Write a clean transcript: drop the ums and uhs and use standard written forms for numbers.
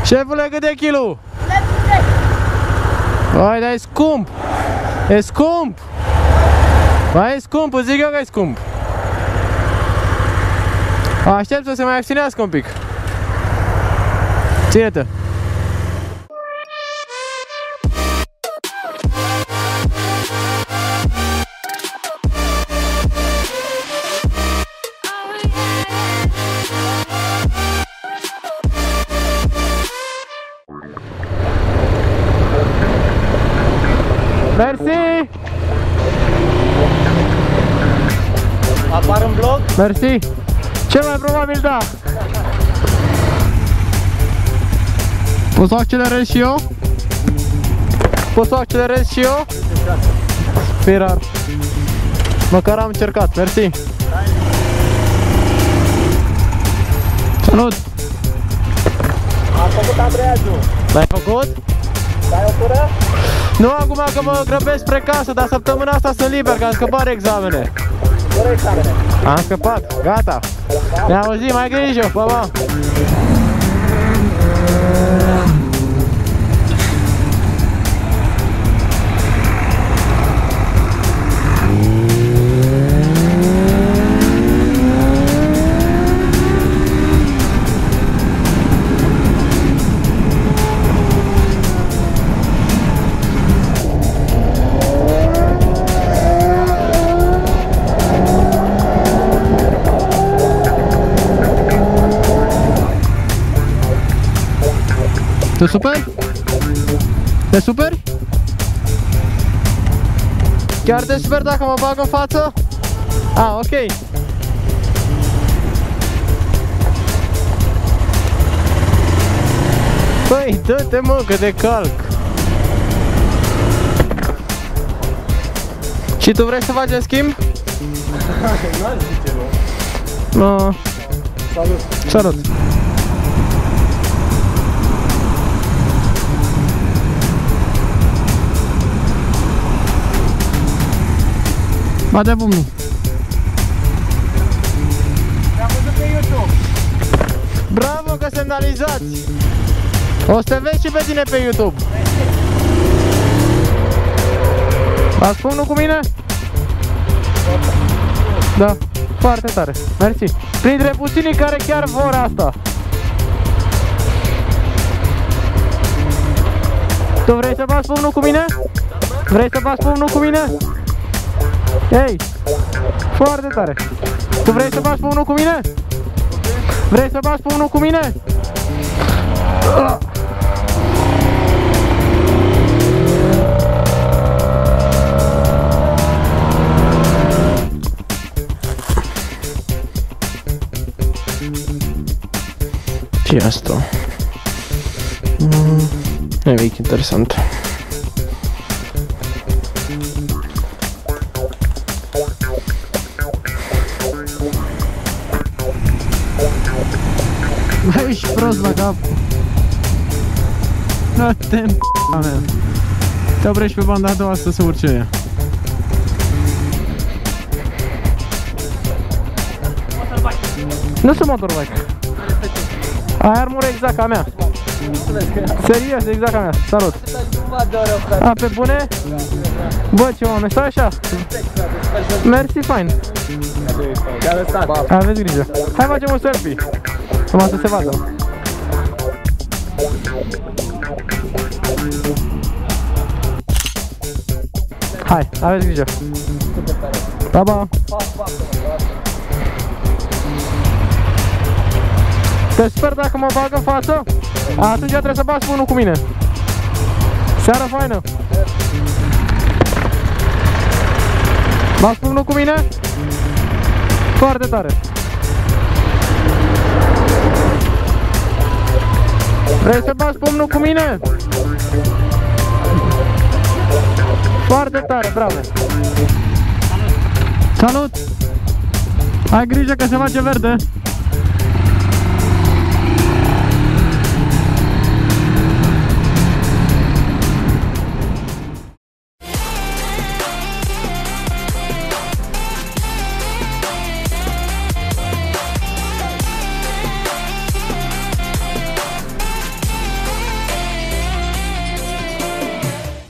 Șefule, cât e kilul? Băi, dar e scump! E scump! Băi, e scump, îți zic eu că e scump! Aștept să se mai abținească un pic. Ține-te! Mersi! Apar în blog? Mersi! Cel mai probabil da! Pot să accelerez și eu? Pot să accelerez și eu? Fii rar. Măcar am încercat, mersi! Salut! Am făcut ambreiajul. L-ai făcut? Dai o tură? Nu acum că mă grăbesc spre casă, dar săptămâna asta sunt liber, că am scăpat de examene. Fără examene. Am scăpat, gata. Ne auzim, mai grijă, pa, pa. Te superi? Te superi? Chiar te superi dacă mă bag în față? Ah, ok. Păi, dă-te mă, că te calc. Și tu vrei să facem schimb? N-aș zice, nu. Salut. Salut. Bate pumnul. Te-am văzut pe YouTube. Bravo că semnalizați. O să te vezi și pe tine pe YouTube. Bați pumnul cu mine? Da, foarte tare. Mersi. Printre puținii care chiar vor asta. Tu vrei să bați pumnul cu mine? Vrei să bați pumnul cu mine? Ei, foarte tare. Tu vrei să bați pumnul cu mine? Vrei să bați pumnul cu mine? Ce-i asta? Nimic interesant. Băi, ești prost la cap. Dă-te în p***a mea. Te oprești pe banda a doua să se urce ea. Nu sunt motorbike. Ai armură exact ca mea. Serios, exact ca mea. Salut. A, pe bune? Bă, ce oameni, stai așa. Mersi, fain. Aveți grijă. Hai facem un selfie. Numai să se vadă. Hai, aveți grijă. Pa, pa. Te sper dacă mă bag în față. Atunci trebuie să bați unul cu mine. Seara faină. Bați unul cu mine? Foarte tare. Vrei să bați pumnul cu mine? Foarte tare, bravo. Salut! Ai grijă că se face verde.